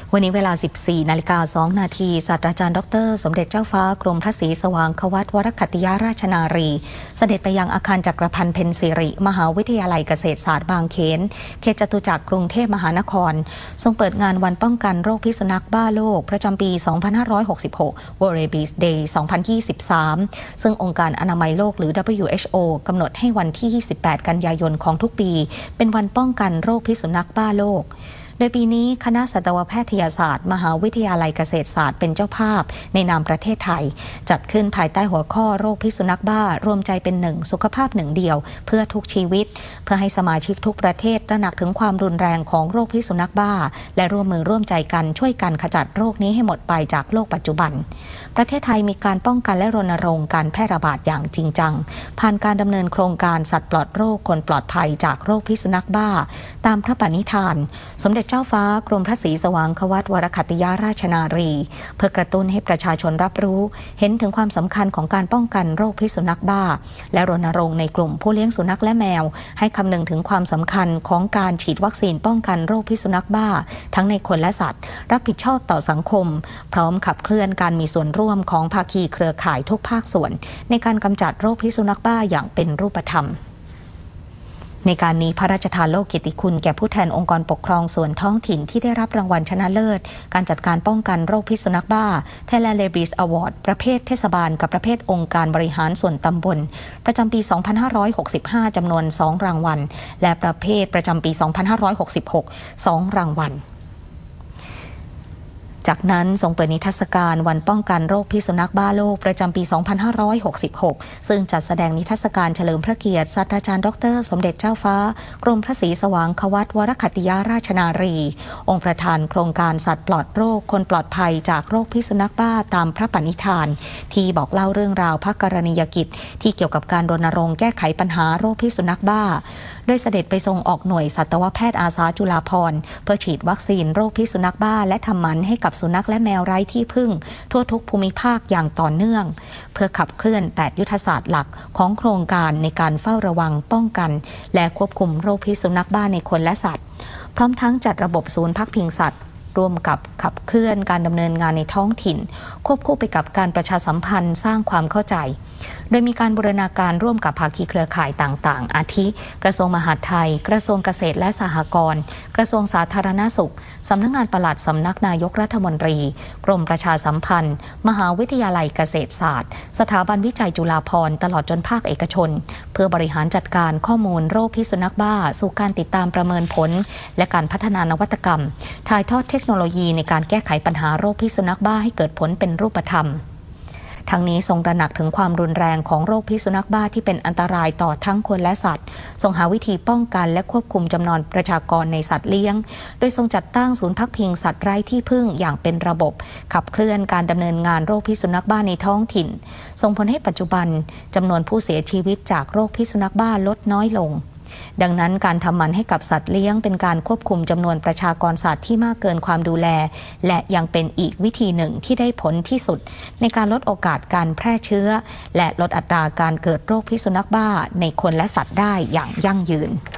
วันนี้เวลา 14:02 น.ศาสตราจารย์ดร.สมเด็จเจ้าฟ้ากรมพระศรีสว่างควัตวรคัตติยราชนารีเสด็จไปยังอาคารจักรพันธ์เพ็ญศิริมหาวิทยาลัยเกษตรศาสตร์บางเขนเขตจตุจักรกรุงเทพมหานครทรงเปิดงานวันป้องกันโรคพิษสุนัขบ้าโลกประจำปี 2566 World Rabies Day 2023 ซึ่งองค์การอนามัยโลกหรือ WHO กำหนดให้วันที่ 28 กันยายนของทุกปีเป็นวันป้องกันโรคพิษสุนัขบ้าโลกโดยปีนี้คณะสัตวแพทยศาสตร์มหาวิทยาลัยเกษตรศาสตร์เป็นเจ้าภาพในนามประเทศไทยจัดขึ้นภายใต้หัวข้อโรคพิษสุนัขบ้ารวมใจเป็นหนึ่งสุขภาพหนึ่งเดียวเพื่อทุกชีวิตเพื่อให้สมาชิกทุกประเทศตระหนักถึงความรุนแรงของโรคพิษสุนัขบ้าและร่วมมือร่วมใจกันช่วยกันขจัดโรคนี้ให้หมดไปจากโลกปัจจุบันประเทศไทยมีการป้องกันและรณรงค์การแพร่ระบาดอย่างจริงจังผ่านการดำเนินโครงการสัตว์ปลอดโรคคนปลอดภัยจากโรคพิษสุนัขบ้าตามพระปณิธานสมเด็จเจ้าฟ้ากรมพระศรีสว่างควัตวรคัตติยราชนารีเพื่อกระตุ้นให้ประชาชนรับรู้เห็นถึงความสำคัญของการป้องกันโรคพิษสุนัขบ้าและรณรงค์ในกลุ่มผู้เลี้ยงสุนัขและแมวให้คำนึงถึงความสำคัญของการฉีดวัคซีนป้องกันโรคพิษสุนัขบ้าทั้งในคนและสัตว์รับผิดชอบต่อสังคมพร้อมขับเคลื่อนการมีส่วนร่วมของภาคีเครือข่ายทุกภาคส่วนในการกำจัดโรคพิษสุนัขบ้าอย่างเป็นรูปธรรมในการนี้พระราชทานโล่เกียรติคุณแก่ผู้แทนองค์กรปกครองส่วนท้องถิ่นที่ได้รับรางวัลชนะเลิศการจัดการป้องกันโรคพิษสุนัขบ้า Thailand Rabies Award ประเภทเทศบาลกับประเภทองค์การบริหารส่วนตำบลประจำปี 2565 จำนวน 2 รางวัลและประเภทประจำปี 2566 2 รางวัลจากนั้นทรงเปิดนิทรรศการวันป้องกันโรคพิษสุนัขบ้าโลกประจำปี 2566 ซึ่งจัดแสดงนิทรรศการเฉลิมพระเกียรติศาสตราจารย์ดร.สมเด็จเจ้าฟ้ากรมพระศรีสว่างควัตวรคัตติยราชนารีองค์ประธานโครงการสัตว์ปลอดโรคคนปลอดภัยจากโรคพิษสุนัขบ้าตามพระปณิธานที่บอกเล่าเรื่องราวพระกรณียกิจที่เกี่ยวกับการรณรงค์แก้ไขปัญหาโรคพิษสุนัขบ้าโดยเสด็จไปทรงออกหน่วยสัตวแพทย์อาสาจุฬาภรณ์เพื่อฉีดวัคซีนโรคพิษสุนัขบ้าและทำหมันให้กับสุนัขและแมวไร้ที่พึ่งทั่วทุกภูมิภาคอย่างต่อเนื่องเพื่อขับเคลื่อน8ยุทธศาสตร์หลักของโครงการในการเฝ้าระวังป้องกันและควบคุมโรคพิษสุนัขบ้าในคนและสัตว์พร้อมทั้งจัดระบบศูนย์พักพิงสัตว์ร่วมกับขับเคลื่อนการดำเนินงานในท้องถิ่นควบคู่ไปกับการประชาสัมพันธ์สร้างความเข้าใจโดยมีการบูรณาการร่วมกับภาคีเครือข่ายต่างๆอาทิกระทรวงมหาดไทยกระทรวงเกษตรและสหกรณ์กระทรวงสาธารณสุขสำนักงานปลัดสำนักนายกรัฐมนตรีกรมประชาสัมพันธ์มหาวิทยาลัยเกษตรศาสตร์สถาบันวิจัยจุฬาภรณ์ตลอดจนภาคเอกชนเพื่อบริหารจัดการข้อมูลโรคพิษสุนัขบ้าสู่การติดตามประเมินผลและการพัฒนานวัตกรรมถ่ายทอดเทคโนโลยีในการแก้ไขปัญหาโรคพิษสุนัขบ้าให้เกิดผลเป็นรูปธรรมทั้งนี้ทรงตระหนักถึงความรุนแรงของโรคพิษสุนัขบ้าที่เป็นอันตรายต่อทั้งคนและสัตว์ทรงหาวิธีป้องกันและควบคุมจำนวนประชากรในสัตว์เลี้ยงโดยทรงจัดตั้งศูนย์พักพิงสัตว์ไร้ที่พึ่งอย่างเป็นระบบขับเคลื่อนการดำเนินงานโรคพิษสุนัขบ้าในท้องถิ่นส่งผลให้ปัจจุบันจำนวนผู้เสียชีวิตจากโรคพิษสุนัขบ้าลดน้อยลงดังนั้นการทำหมันให้กับสัตว์เลี้ยงเป็นการควบคุมจำนวนประชากรสัตว์ที่มากเกินความดูแลและยังเป็นอีกวิธีหนึ่งที่ได้ผลที่สุดในการลดโอกาสการแพร่เชื้อและลดอัตราการเกิดโรคพิษสุนัขบ้าในคนและสัตว์ได้อย่างยั่งยืน